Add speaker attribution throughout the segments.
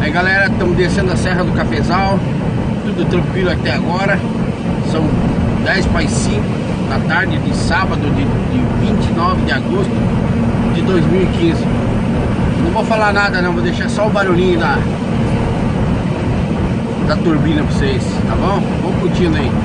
Speaker 1: Aí galera, estamos descendo a Serra do Cafezal. Tudo tranquilo até agora. São 10 para as 5 da tarde de sábado de 29 de agosto de 2015. Não vou falar nada não, vou deixar só o barulhinho da turbina para vocês, tá bom? Vamos curtindo aí.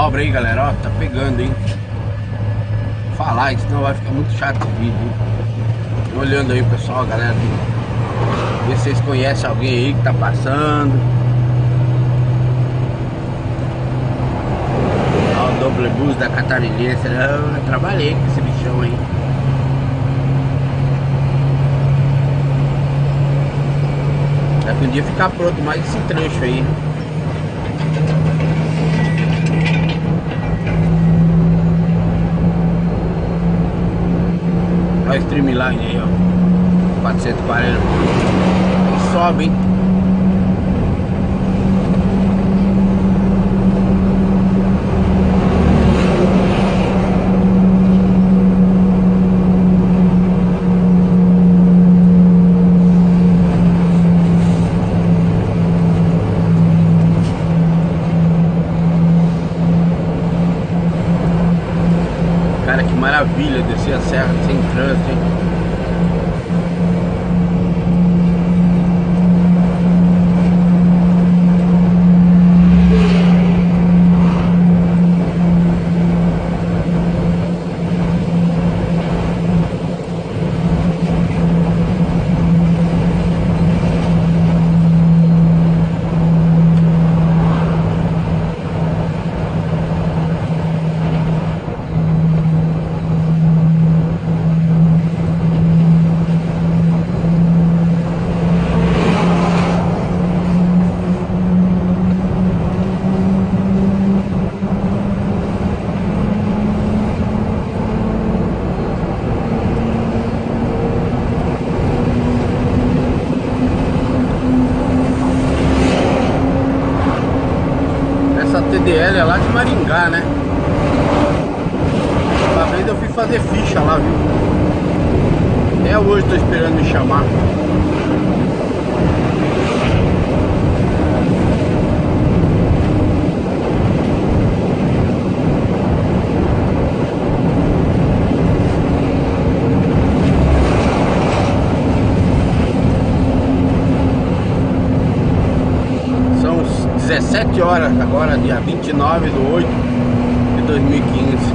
Speaker 1: manobra aí, galera, ó, tá pegando, hein? Vou falar, senão vai ficar muito chato o vídeo, hein? Tô olhando aí, pessoal, galera, ver se vocês conhecem alguém aí que tá passando. Ó, o Double Bus da Catarinense, eu trabalhei com esse bichão aí. Daqui um dia ficar pronto mais esse trecho aí. Olha o Streamline aí, ó, 440. E sobe, hein? Cara, que maravilha descer a serra sem trânsito, hein? TDL é lá de Maringá, né? Uma vez eu fui fazer ficha lá, viu? Até hoje tô esperando me chamar. São 17 horas agora, dia 29/8/2015.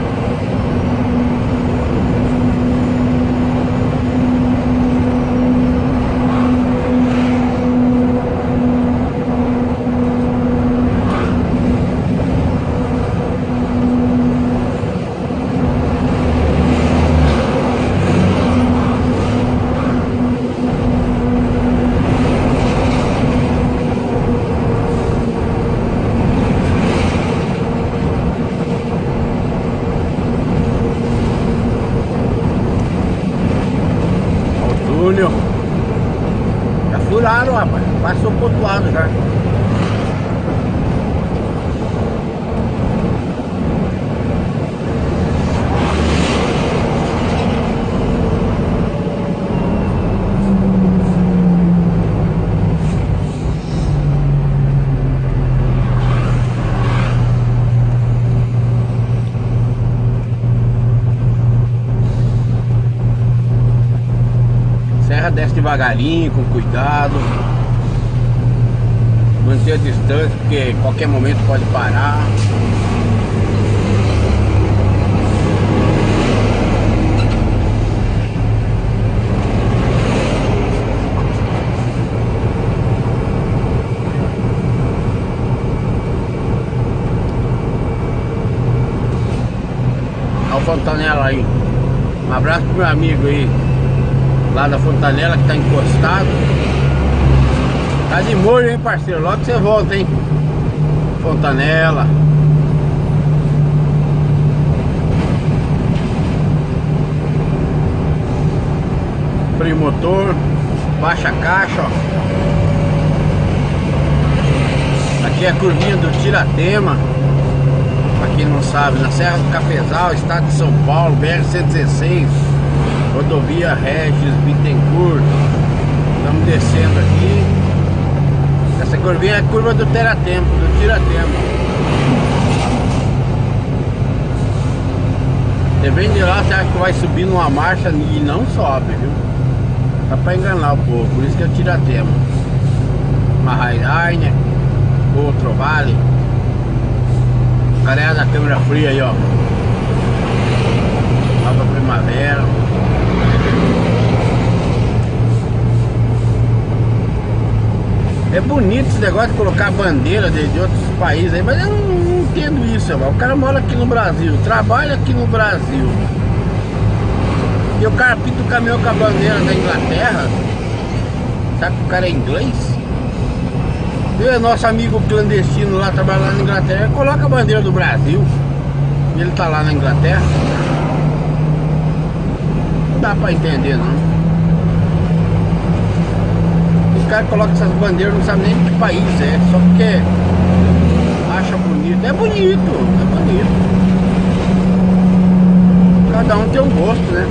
Speaker 1: Já furaram, rapaz. Passou pro outro lado já. Desce devagarinho, com cuidado, manter a distância, porque qualquer momento pode parar. Olha o Fontanella aí. Um abraço pro meu amigo aí lá da Fontanella, que tá encostado. Tá de molho, hein, parceiro? Logo que você volta, hein? Fontanella. Freio motor, baixa a caixa, ó. Aqui é a curvinha do Tiratema. Pra quem não sabe, na Serra do Cafezal, estado de São Paulo, BR-116. Rodovia Regis Bittencourt. Estamos descendo aqui. Essa curvinha é a curva do Tiratema, Você vem de lá, você acha que vai subir numa marcha e não sobe, viu? Dá pra enganar o povo, por isso que é o Tiratema. Uma Rainer, outro Vale. Galera da câmera fria aí, ó. Nova primavera. É bonito esse negócio de colocar bandeira de outros países aí, mas eu não entendo isso, mano. O cara mora aqui no Brasil, trabalha aqui no Brasil, e o cara pinta o caminhão com a bandeira da Inglaterra. Sabe que o cara é inglês? E o nosso amigo clandestino lá, trabalhando na Inglaterra, coloca a bandeira do Brasil e ele tá lá na Inglaterra. Não dá pra entender, não. Os caras colocam essas bandeiras, não sabem nem de que país é, só porque acha bonito. É bonito, é bonito. Cada um tem um gosto, né?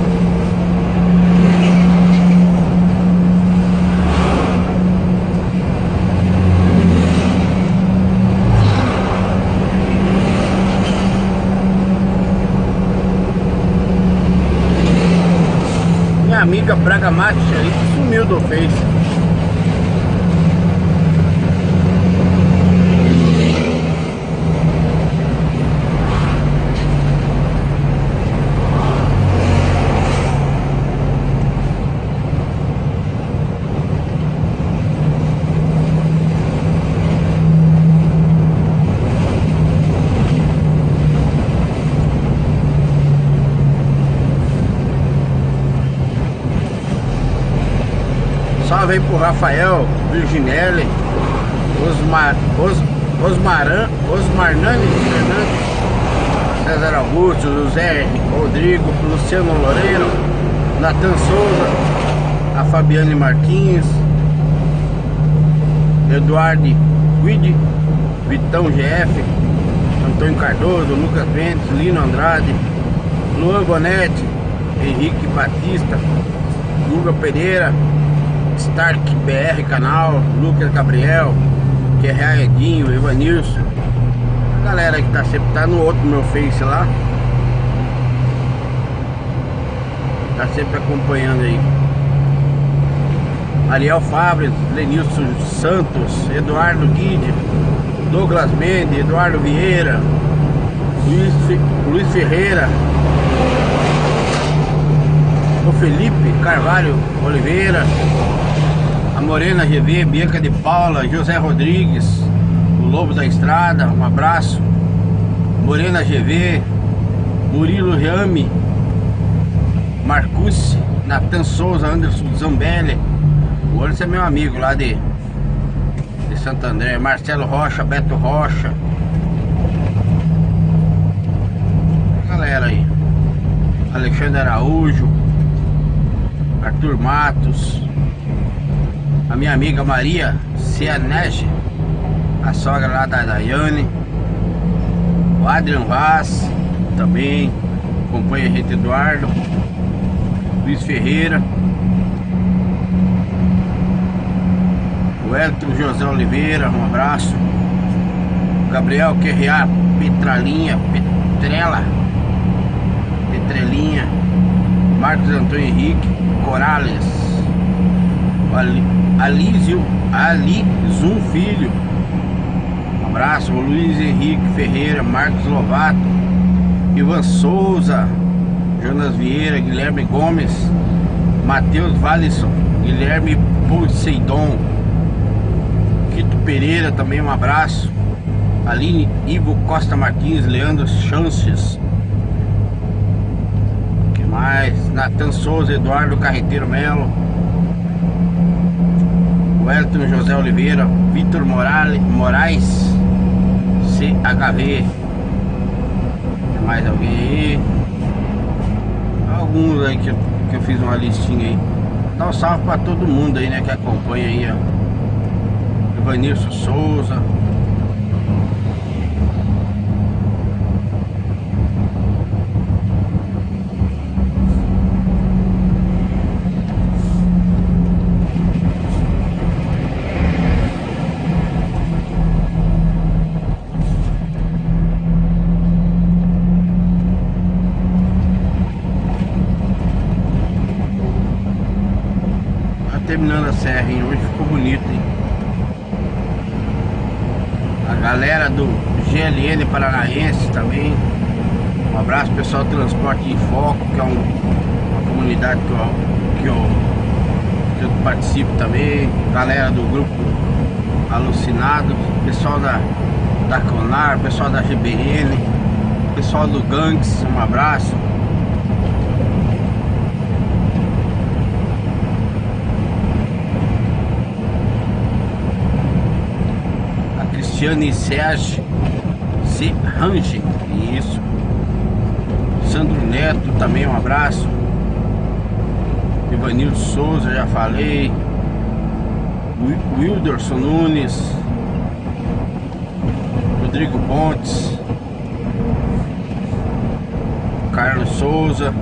Speaker 1: Minha amiga Braga Mate aí sumiu do Face. Salve aí pro Rafael, Virginelli, Osmarnani Fernandes, César Augusto, José Rodrigo, Luciano Loureiro, Natan Souza, a Fabiane Marquinhos, Eduardo Guide, Vitão GF, Antônio Cardoso, Lucas Bentes, Lino Andrade, Luan Bonetti, Henrique Batista, Guga Pereira, Stark BR canal, Lucas Gabriel, QRA Edinho, Evanilson, a galera que tá sempre no outro meu Face lá, tá sempre acompanhando aí. Ariel Fabres, Lenilson Santos, Eduardo Guide, Douglas Mendes, Eduardo Vieira, Luiz Ferreira, o Felipe Carvalho Oliveira, a Morena GV, Bianca de Paula, José Rodrigues, o Lobo da Estrada, um abraço, Morena GV, Murilo Reame, Marcus, Natan Souza, Anderson Zambelli, o Anderson é meu amigo lá de Santo André, Marcelo Rocha, Beto Rocha, galera aí, Alexandre Araújo, Arthur Matos, a minha amiga Maria Cianege, a sogra lá da Daiane, o Adrian Vaz também acompanha a gente, Eduardo, Luiz Ferreira, o Elton José Oliveira, um abraço, Gabriel QRA Petrelinha, Marcos Antônio Henrique Corales, Ali Zum Filho, um abraço, o Luiz Henrique Ferreira, Marcos Lovato, Ivan Souza, Jonas Vieira, Guilherme Gomes, Matheus Valisson, Guilherme Poseidon, Quito Pereira também, um abraço, Aline Ivo Costa Martins, Leandro Chances, que mais? Natan Souza, Eduardo Carreteiro Melo, Wellington José Oliveira, Vitor Moraes, CHV, tem mais alguém aí? Alguns aí que eu fiz uma listinha aí. Dá um salve pra todo mundo aí, né, que acompanha aí, ó. Evanilson Souza, terminando a serra, hein? Hoje ficou bonito, hein? a galera do GLN Paranaense também. Um abraço pessoal do Transporte em Foco, que é uma comunidade que eu participo também. Galera do grupo Alucinado, pessoal da Conar, pessoal da GBN, pessoal do Gangues, um abraço. A Cristiane Serge Range, isso. Sandro Neto também, um abraço. Ivanildo Souza, já falei. Wilderson Nunes, Rodrigo Pontes, Carlos Souza,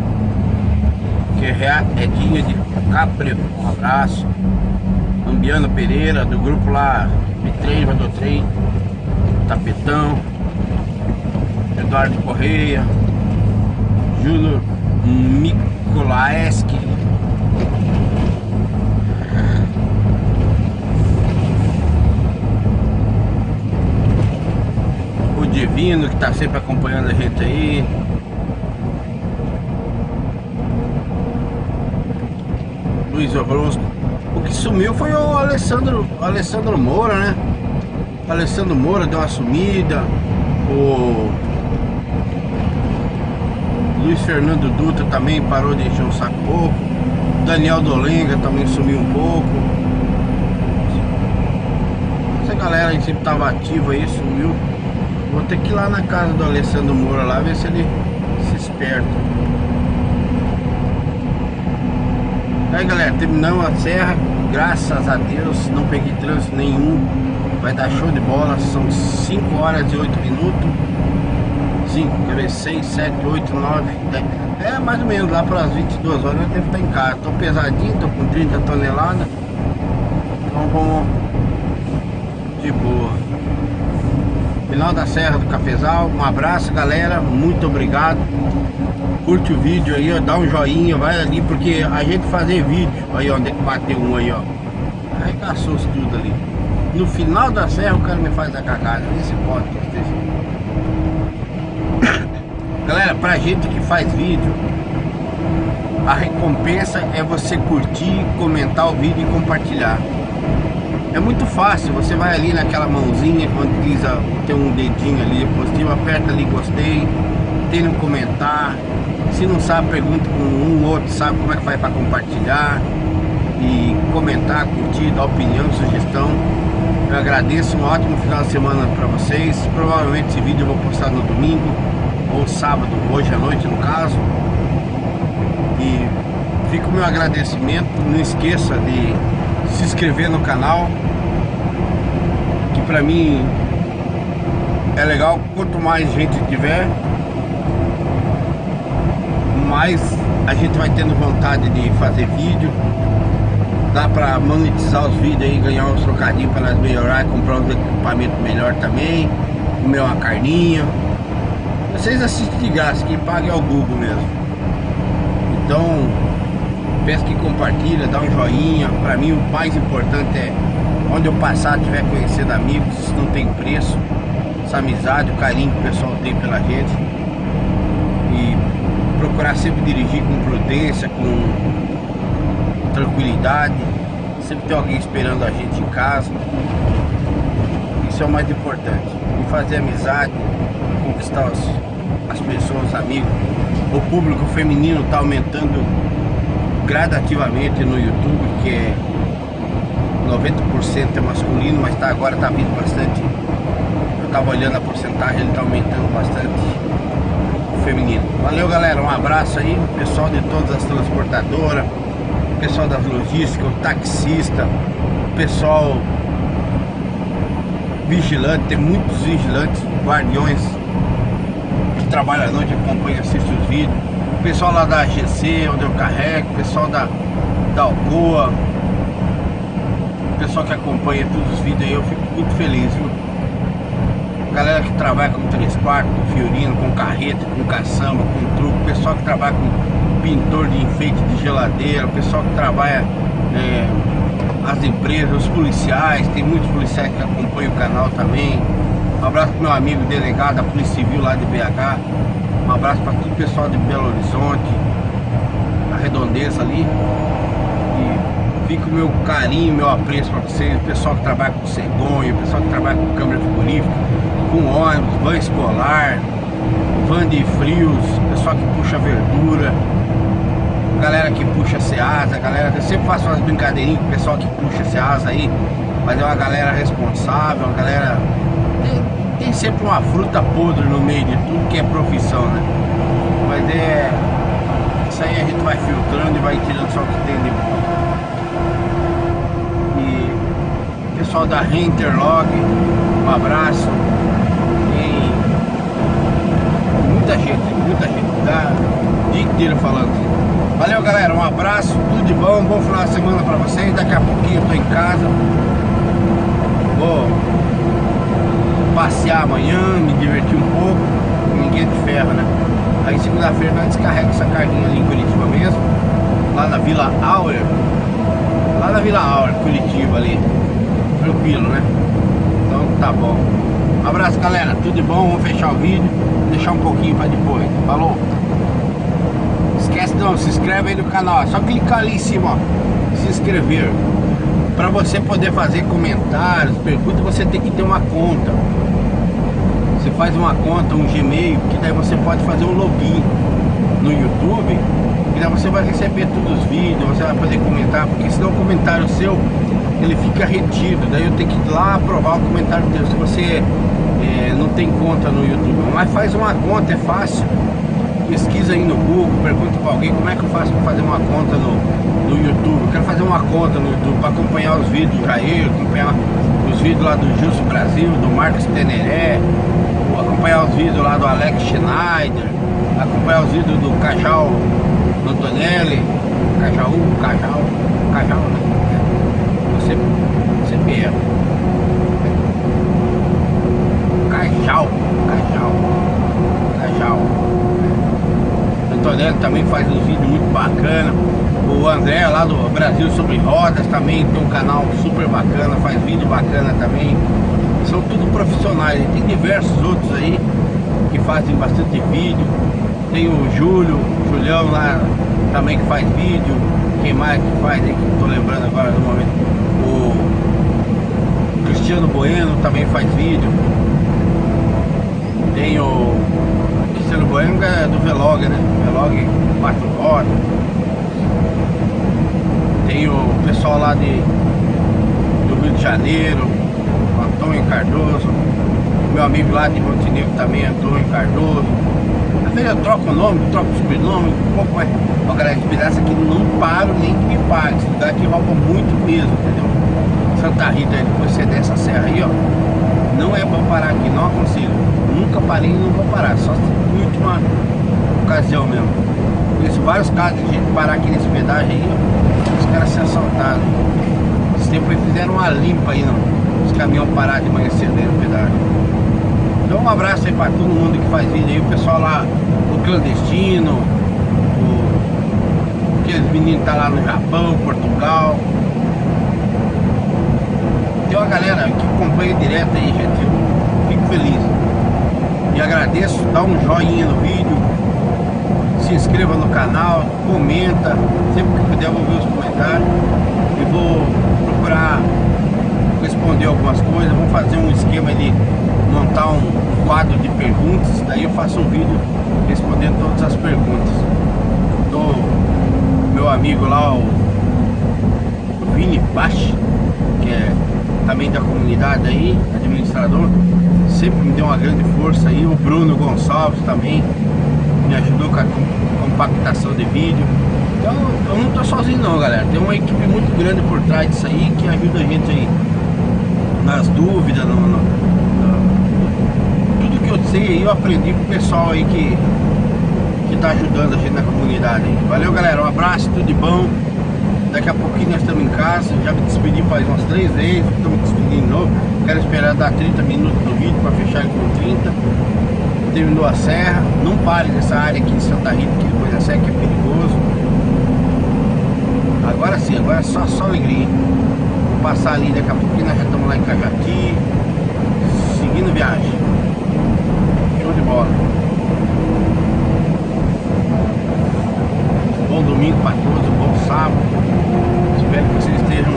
Speaker 1: Edinha de Capri, um abraço. Ambiano Pereira, do grupo lá B3, Vadotrem, Tapetão. Eduardo Correia, Júnior Mikolaeski, o Divino, que tá sempre acompanhando a gente aí. Luiz Orozco. O que sumiu foi o Alessandro Moura, né? O Alessandro Moura deu uma sumida. O Luiz Fernando Dutra também parou de encher um saco pouco. Daniel Dolenga também sumiu um pouco. Essa galera aí sempre tava ativa aí, sumiu. Vou ter que ir lá na casa do Alessandro Moura lá, ver se ele se esperta. Aí galera, terminamos a serra. Graças a Deus, não peguei trânsito nenhum. Vai dar show de bola. São 5 horas e 8 minutos. 5, quer ver, 6, 7, 8, 9, 10. É mais ou menos lá para as 22 horas eu devo estar em casa. Tô pesadinho, tô com 30 toneladas. Então vamos de boa. Final da Serra do Cafezal. Um abraço galera, muito obrigado. Curte o vídeo aí, ó, dá um joinha, vai ali, porque a gente fazer vídeo. Aí onde é que bateu um aí, ó. Arregaçou tudo ali. No final da serra o cara me faz a cagada. Nesse pode. Galera, pra gente que faz vídeo, a recompensa é você curtir, comentar o vídeo e compartilhar. É muito fácil, você vai ali naquela mãozinha onde diz, tem um dedinho ali positivo, aperta ali gostei, tem no comentar. Se não sabe, pergunta com um outro, sabe como é que faz para compartilhar e comentar, curtir, dar opinião, sugestão. Eu agradeço, um ótimo final de semana para vocês. Provavelmente esse vídeo eu vou postar no domingo ou sábado, hoje à noite no caso. E fica o meu agradecimento. Não esqueça de se inscrever no canal, que pra mim é legal. Quanto mais gente tiver, mais a gente vai tendo vontade de fazer vídeo. Dá pra monetizar os vídeos aí, ganhar uns trocadinhos para nós melhorar, comprar uns equipamentos melhor também, comer uma carninha. Vocês assistem de graça, quem paga é o Google mesmo. Então peço que compartilha, dá um joinha. Pra mim o mais importante é onde eu passar, tiver conhecendo amigos, isso não tem preço. Essa amizade, o carinho que o pessoal tem pela gente. E procurar sempre dirigir com prudência, com tranquilidade. Sempre tem alguém esperando a gente em casa. Isso é o mais importante. E fazer amizade, conquistar as pessoas, os amigos. O público feminino está aumentando gradativamente no YouTube, que é 90% é masculino, mas agora está vindo bastante. Eu estava olhando a porcentagem, ele está aumentando bastante o feminino. Valeu galera, um abraço aí, pessoal de todas as transportadoras, pessoal das logísticas, o taxista, o pessoal vigilante, tem muitos vigilantes, guardiões que trabalham à noite, acompanham, assistem os vídeos, o pessoal lá da AGC, onde eu carrego, o pessoal da Alcoa, o pessoal que acompanha todos os vídeos aí, eu fico muito feliz, viu? Galera que trabalha com 3/4, com fiorino, com carreta, com caçamba, com truco, o pessoal que trabalha com pintor de enfeite de geladeira, o pessoal que trabalha as empresas, os policiais, tem muitos policiais que acompanham o canal também, Um abraço pro meu amigo delegado da Polícia Civil lá de BH. Um abraço para todo o pessoal de Belo Horizonte, a redondeza ali. E fica o meu carinho, meu apreço para vocês, o pessoal que trabalha com cegonha, o pessoal que trabalha com câmera frigorífica, com ônibus, van escolar, van de frios, o pessoal que puxa verdura, galera que puxa Ceasa, galera que eu sempre faço umas brincadeirinhas com o pessoal que puxa Ceasa aí, mas é uma galera responsável, uma galera. Tem sempre uma fruta podre no meio de tudo que é profissão, né? Mas isso aí a gente vai filtrando e vai tirando só o que tem de bom. E pessoal da Reinterlog, um abraço. Tem muita gente, tá o dia inteiro falando. Valeu, galera, um abraço, tudo de bom, bom final de semana pra vocês. Daqui a pouquinho eu tô em casa, vou passear amanhã, me divertir um pouco, ninguém de ferro, né? Aí segunda-feira nós descarrega essa carguinha ali em Curitiba mesmo, lá na Vila Auer, Curitiba ali, tranquilo, né? Então tá bom. Um abraço, galera, tudo de bom, vamos fechar o vídeo, deixar um pouquinho pra depois, falou? Esquece não, se inscreve aí no canal, só clicar ali em cima, ó, se inscrever. Para você poder fazer comentários, perguntas, você tem que ter uma conta. Você faz uma conta, um Gmail, que daí você pode fazer um login no YouTube, e daí você vai receber todos os vídeos, você vai poder comentar, porque senão o comentário seu, ele fica retido, daí eu tenho que ir lá aprovar o comentário teu, se você não tem conta no YouTube. Mas faz uma conta, é fácil. Pesquisa aí no Google, pergunta pra alguém como é que eu faço pra fazer uma conta no YouTube. Eu quero fazer uma conta no YouTube para acompanhar os vídeos do Jair, acompanhar os vídeos lá do Gilson Brasil, do Marcos Teneré, acompanhar os vídeos lá do Alex Schneider, acompanhar os vídeos do Cajal Antonelli, Cajal, né? Você erra. Cajal. Antonelli também faz uns vídeos muito bacana. O André lá do Brasil sobre Rodas também tem um canal super bacana, faz vídeo bacana também. São tudo profissionais. Tem diversos outros aí que fazem bastante vídeo. Tem o Julião lá também que faz vídeo. Quem mais que faz aí, que não tô lembrando agora no momento. O Cristiano Bueno também faz vídeo. Tem o Cristiano Bueno é do Vlog, né? Vlog 4 horas. Tem o pessoal lá do Rio de Janeiro, o Antônio Cardoso. Meu amigo lá de Montenegro também, Antônio Cardoso. Às vezes eu troco o nome, troco o sobrenome, um pouco mais. Ó, galera, esse pedaço aqui não paro nem que me pague. Esse lugar aqui rouba muito mesmo, entendeu? Santa Rita, depois você desce a serra aí, ó. Não é bom parar aqui, não aconselho. Nunca parei e não vou parar, só em última ocasião mesmo. Conheço vários casos de gente parar aqui nesse pedágio aí, ó, os caras se assaltaram. Esse tempo eles fizeram uma limpa aí, não, os caminhões pararam de manhã cedo aí no pedágio. Então um abraço aí pra todo mundo que faz vídeo aí, o pessoal lá, o Clandestino, aqueles meninos que tá lá no Japão, Portugal. Tem uma galera que acompanha direto aí, gente, eu fico feliz. E agradeço, dá um joinha no vídeo, se inscreva no canal, comenta, sempre que puder eu vou ver os comentários e vou procurar responder algumas coisas. Vou fazer um esquema de montar um quadro de perguntas, daí eu faço um vídeo respondendo todas as perguntas. Do meu amigo lá, o Vini Baixo, que é também da comunidade aí, administrador, sempre me deu uma grande força aí. O Bruno Gonçalves também me ajudou com a compactação de vídeo. Então eu não tô sozinho não, galera, tem uma equipe muito grande por trás disso aí, que ajuda a gente aí nas dúvidas, tudo que eu sei aí eu aprendi com o pessoal aí que tá ajudando a gente na comunidade aí. Valeu, galera, um abraço, tudo de bom. Daqui a pouquinho nós estamos em casa. Já me despedi faz umas 3 vezes, estou me despedindo de novo. Quero esperar dar 30 minutos do vídeo para fechar ele com 30. Terminou a serra. Não pare nessa área aqui de Santa Rita, que depois da serra que é perigoso. Agora sim, agora é só alegria. Vou passar ali, daqui a pouquinho nós já estamos lá em Cajati, seguindo viagem. domingo para todos, um bom sábado. Espero que vocês estejam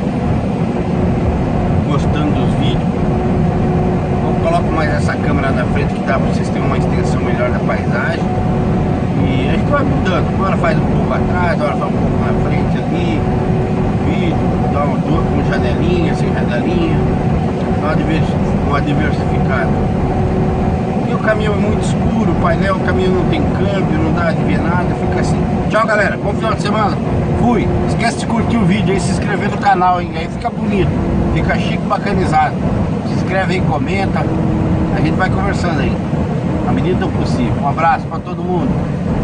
Speaker 1: gostando dos vídeos. Eu coloco mais essa câmera na frente que dá para vocês terem uma extensão melhor da paisagem. E a gente vai mudando, uma hora faz um pouco atrás, uma hora faz um pouco na frente ali, vídeo, dá uma janelinha, sem janelinha, uma diversificada. E o caminho é muito escuro, o painel, o caminho não tem câmbio, não dá de ver nada, fica assim. Tchau galera, bom final de semana, fui! Esquece de curtir o vídeo aí, se inscrever no canal, hein? Aí fica bonito, fica chique, bacanizado. Se inscreve aí, comenta, a gente vai conversando aí, na medida do possível. Um abraço para todo mundo.